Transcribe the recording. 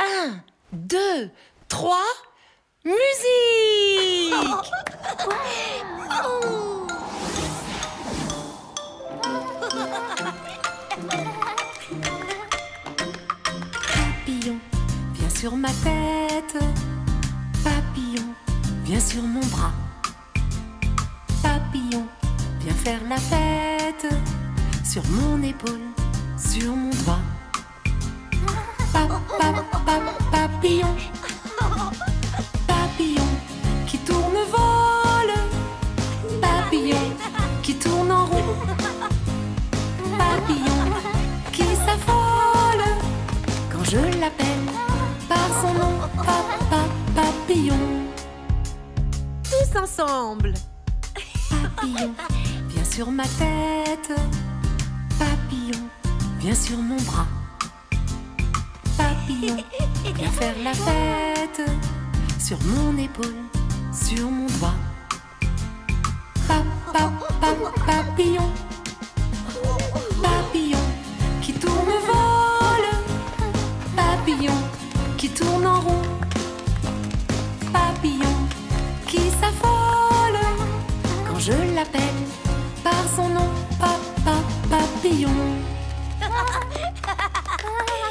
1, 2, 3, musique! Papillon, viens sur ma tête. Papillon, viens sur mon bras. Papillon, viens faire la fête. Sur mon épaule, sur mon doigt. Papillon, papillon qui tourne vole. Papillon qui tourne en rond. Papillon qui s'affole quand je l'appelle par son nom. Papillon. Tous ensemble. Papillon, viens sur ma tête. Papillon, viens sur mon bras. Papillon, viens faire la fête. Sur mon épaule, sur mon doigt. Papillon, papillon qui tourne vole. Papillon qui tourne en rond. Papillon qui s'affole quand je l'appelle par son nom. Papillon.